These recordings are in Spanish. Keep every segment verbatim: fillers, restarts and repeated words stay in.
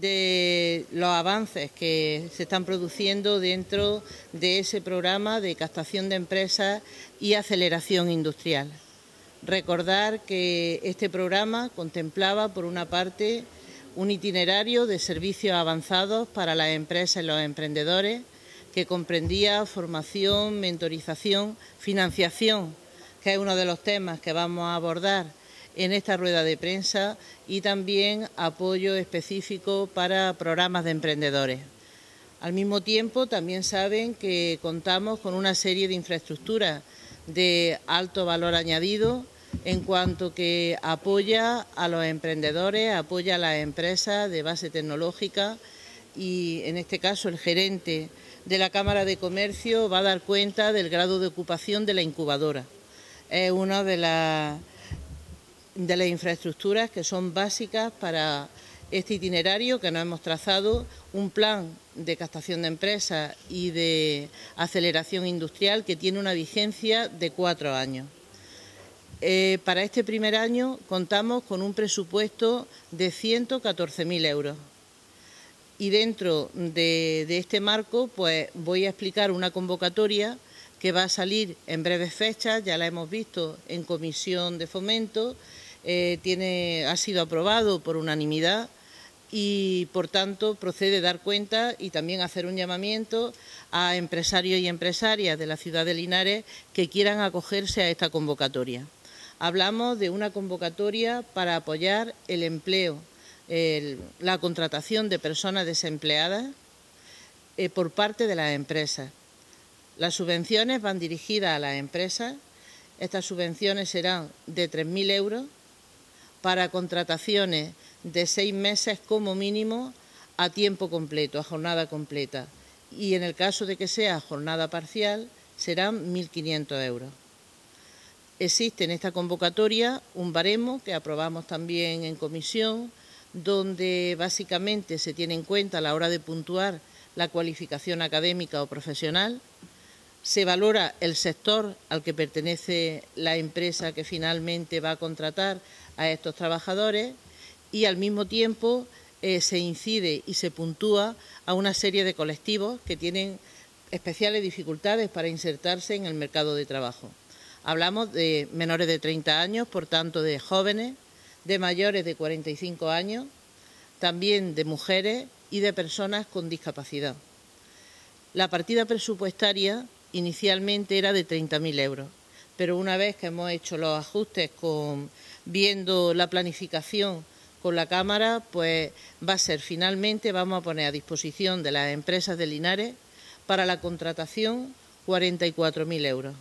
de los avances que se están produciendo dentro de ese programa de captación de empresas y aceleración industrial. Recordar que este programa contemplaba, por una parte, un itinerario de servicios avanzados para las empresas y los emprendedores, que comprendía formación, mentorización, financiación, que es uno de los temas que vamos a abordar en esta rueda de prensa, y también apoyo específico para programas de emprendedores. Al mismo tiempo, también saben que contamos con una serie de infraestructuras de alto valor añadido, en cuanto que apoya a los emprendedores, apoya a las empresas de base tecnológica, y en este caso el gerente de la Cámara de Comercio va a dar cuenta del grado de ocupación de la incubadora. Es una de las de las infraestructuras que son básicas para este itinerario que nos hemos trazado, un plan de captación de empresas y de aceleración industrial que tiene una vigencia de cuatro años. Eh, para este primer año contamos con un presupuesto de ciento catorce mil euros. Y dentro de, de este marco, pues voy a explicar una convocatoria que va a salir en breves fechas. Ya la hemos visto en comisión de fomento, eh, tiene, ha sido aprobado por unanimidad y, por tanto, procede dar cuenta y también hacer un llamamiento a empresarios y empresarias de la ciudad de Linares que quieran acogerse a esta convocatoria. Hablamos de una convocatoria para apoyar el empleo, el, la contratación de personas desempleadas eh, por parte de las empresas. Las subvenciones van dirigidas a las empresas. Estas subvenciones serán de tres mil euros para contrataciones de seis meses como mínimo a tiempo completo, a jornada completa. Y en el caso de que sea jornada parcial, serán mil quinientos euros. Existe en esta convocatoria un baremo que aprobamos también en comisión, donde básicamente se tiene en cuenta a la hora de puntuar la cualificación académica o profesional. Se valora el sector al que pertenece la empresa que finalmente va a contratar a estos trabajadores y, al mismo tiempo, eh, se incide y se puntúa a una serie de colectivos que tienen especiales dificultades para insertarse en el mercado de trabajo. Hablamos de menores de treinta años, por tanto de jóvenes, de mayores de cuarenta y cinco años, también de mujeres y de personas con discapacidad. La partida presupuestaria inicialmente era de treinta mil euros, pero una vez que hemos hecho los ajustes, con, viendo la planificación con la Cámara, pues va a ser finalmente, vamos a poner a disposición de las empresas de Linares para la contratación cuarenta y cuatro mil euros.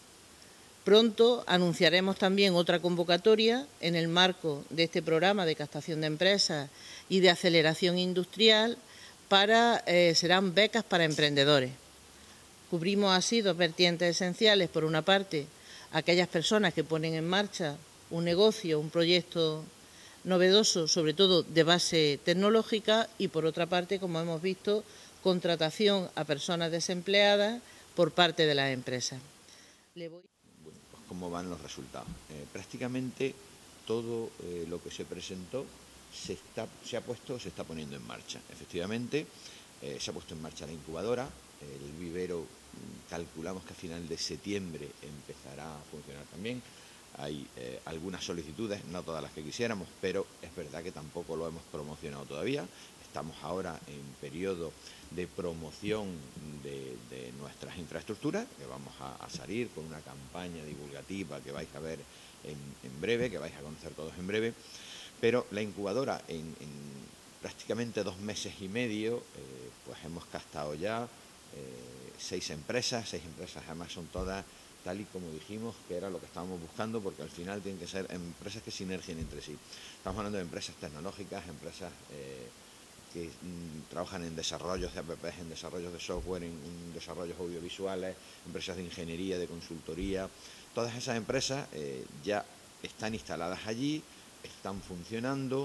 Pronto anunciaremos también otra convocatoria en el marco de este programa de captación de empresas y de aceleración industrial para, eh, serán becas para emprendedores. Cubrimos así dos vertientes esenciales. Por una parte, aquellas personas que ponen en marcha un negocio, un proyecto novedoso, sobre todo de base tecnológica, y por otra parte, como hemos visto, contratación a personas desempleadas por parte de las empresas. Le voy... Bueno, pues cómo van los resultados. Eh, prácticamente todo eh, lo que se presentó se, está, se ha puesto, se está poniendo en marcha. Efectivamente, eh, se ha puesto en marcha la incubadora. El vivero, calculamos que a final de septiembre empezará a funcionar también. Hay eh, algunas solicitudes, no todas las que quisiéramos, pero es verdad que tampoco lo hemos promocionado todavía. Estamos ahora en periodo de promoción de, de nuestras infraestructuras, que vamos a, a salir con una campaña divulgativa que vais a ver en, en breve, que vais a conocer todos en breve. Pero la incubadora, en, en prácticamente dos meses y medio, eh, pues hemos captado ya eh, seis empresas, seis empresas además son todas tal y como dijimos que era lo que estábamos buscando, porque al final tienen que ser empresas que sinergien entre sí. Estamos hablando de empresas tecnológicas, empresas eh, que mm, trabajan en desarrollos de apps, en desarrollos de software, en, en desarrollos audiovisuales, empresas de ingeniería, de consultoría. Todas esas empresas eh, ya están instaladas allí, están funcionando.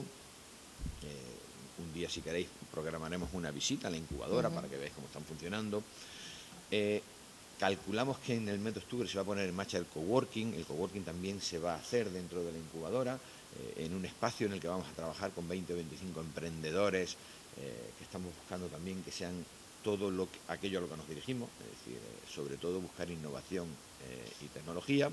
Eh, un día, si queréis, programaremos una visita a la incubadora uh-huh. para que veáis cómo están funcionando. Eh, calculamos que en el mes de octubre se va a poner en marcha el coworking. El coworking también se va a hacer dentro de la incubadora, eh, en un espacio en el que vamos a trabajar con veinte o veinticinco emprendedores eh, que estamos buscando también que sean todo lo que, aquello a lo que nos dirigimos, es decir, eh, sobre todo buscar innovación eh, y tecnología.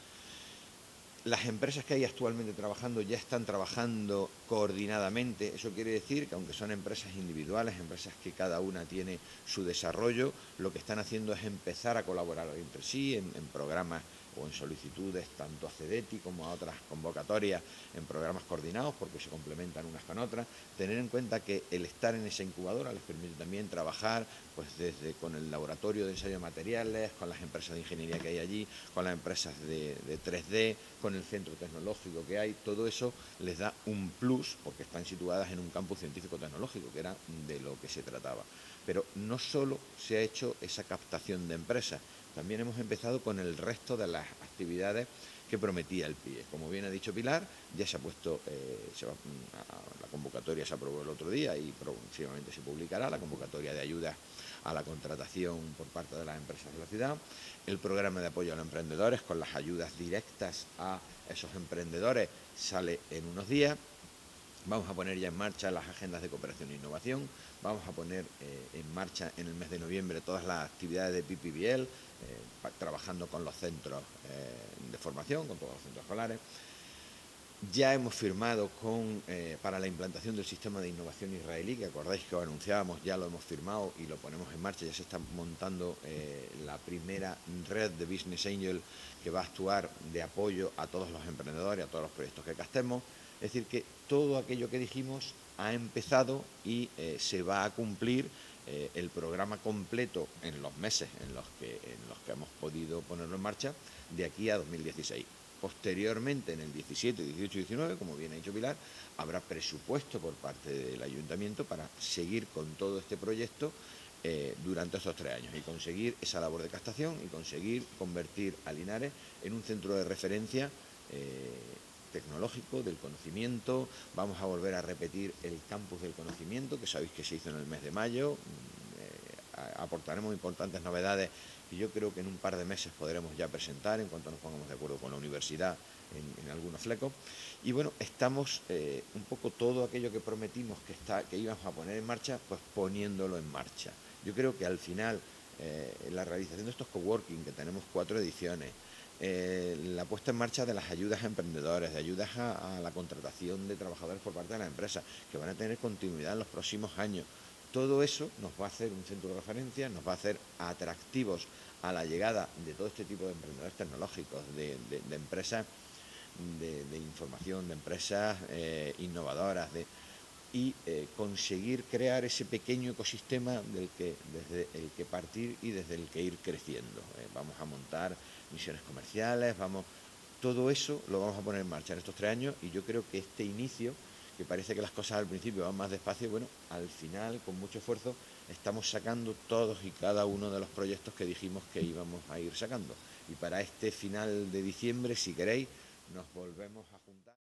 Las empresas que hay actualmente trabajando ya están trabajando coordinadamente. Eso quiere decir que aunque son empresas individuales, empresas que cada una tiene su desarrollo, lo que están haciendo es empezar a colaborar entre sí en, en programas o en solicitudes tanto a CEDETI como a otras convocatorias en programas coordinados porque se complementan unas con otras. Tener en cuenta que el estar en esa incubadora les permite también trabajar pues desde con el laboratorio de ensayo de materiales, con las empresas de ingeniería que hay allí, con las empresas de, de tres D, con el centro tecnológico que hay. Todo eso les da un plus porque están situadas en un campus científico-tecnológico, que era de lo que se trataba. Pero no solo se ha hecho esa captación de empresas, también hemos empezado con el resto de las actividades que prometía el P I E. Como bien ha dicho Pilar, ya se ha puesto, eh, se va, a, la convocatoria se aprobó el otro día y próximamente se publicará la convocatoria de ayudas a la contratación por parte de las empresas de la ciudad, el programa de apoyo a los emprendedores con las ayudas directas a esos emprendedores sale en unos días. Vamos a poner ya en marcha las agendas de cooperación e innovación, vamos a poner eh, en marcha en el mes de noviembre todas las actividades de P P B L, eh, trabajando con los centros eh, de formación, con todos los centros escolares. Ya hemos firmado con, eh, para la implantación del sistema de innovación israelí, que acordáis que os anunciábamos, ya lo hemos firmado y lo ponemos en marcha, ya se está montando eh, la primera red de Business Angel que va a actuar de apoyo a todos los emprendedores, a todos los proyectos que castemos. Es decir, que todo aquello que dijimos ha empezado y eh, se va a cumplir eh, el programa completo en los meses en los, que, en los que hemos podido ponerlo en marcha de aquí a dos mil dieciséis. Posteriormente, en el diecisiete, dieciocho y diecinueve, como bien ha dicho Pilar, habrá presupuesto por parte del Ayuntamiento para seguir con todo este proyecto eh, durante estos tres años y conseguir esa labor de captación y conseguir convertir a Linares en un centro de referencia eh, tecnológico, del conocimiento. Vamos a volver a repetir el campus del conocimiento, que sabéis que se hizo en el mes de mayo. Eh, aportaremos importantes novedades y yo creo que en un par de meses podremos ya presentar en cuanto nos pongamos de acuerdo con la universidad en, en algunos flecos. Y bueno, estamos eh, un poco todo aquello que prometimos que, está, que íbamos a poner en marcha, pues poniéndolo en marcha. Yo creo que al final eh, la realización de estos coworking, que tenemos cuatro ediciones, Eh, la puesta en marcha de las ayudas a emprendedores, de ayudas a, a la contratación de trabajadores por parte de las empresas, que van a tener continuidad en los próximos años. Todo eso nos va a hacer un centro de referencia, nos va a hacer atractivos a la llegada de todo este tipo de emprendedores tecnológicos, de, de, de empresas de, de información, de empresas eh, innovadoras, de, y eh, conseguir crear ese pequeño ecosistema del que, desde el que partir y desde el que ir creciendo. Eh, vamos a montar misiones comerciales, vamos, todo eso lo vamos a poner en marcha en estos tres años y yo creo que este inicio, que parece que las cosas al principio van más despacio, bueno, al final, con mucho esfuerzo, estamos sacando todos y cada uno de los proyectos que dijimos que íbamos a ir sacando. Y para este final de diciembre, si queréis, nos volvemos a juntar.